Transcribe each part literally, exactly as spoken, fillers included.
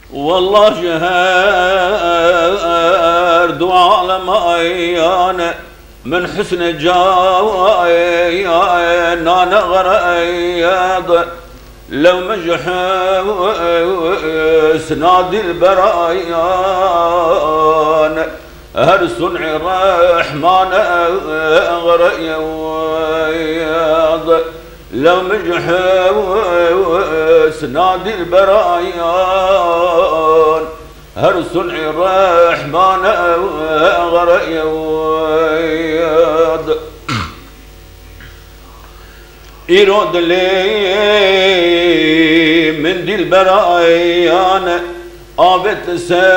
والله جهر دعاء لما ايانا من حسن جاواي نانا غرياض لو مجحس نادي البرايان هر صنع الرحمن غرياض لو مجحس نادي البرايان هر صنع الرحمن غرياض يرد لي من دي البرايان آبت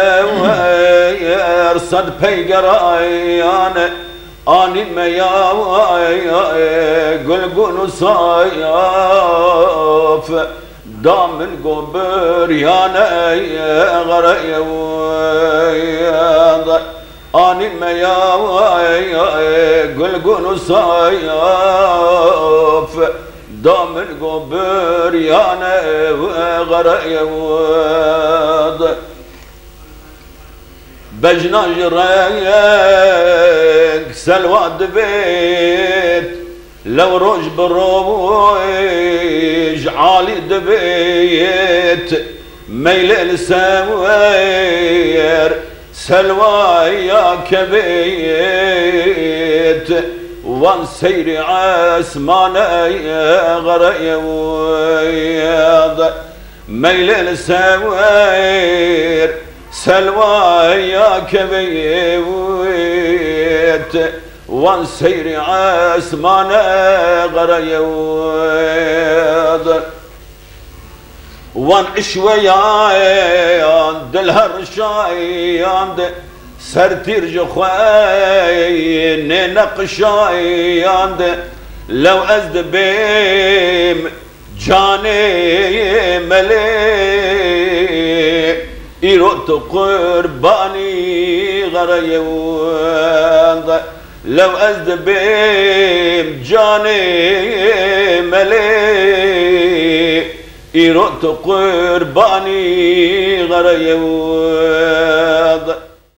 سوير صد بيقرايان آني المياوي قل قل صايف دام القبر يانا غرياض آني المياوي قل قل صايف دام القبر يانا غرياض بجنا جريك سلوى دبيت لو روج بروج عالي دبيت ميل السوير سلوى يا كبيت وان سيري عسمان غرياض ميل السوير سلوى يا كبيت وان سيري عسمان غرياض وان اشويان دلهر شايان سرتير جخوين نقشايان لو ازد بيم جاني ملي إيروت قرباني غرياض لو ازد بيم جاني ملي إيروت قرباني غرياض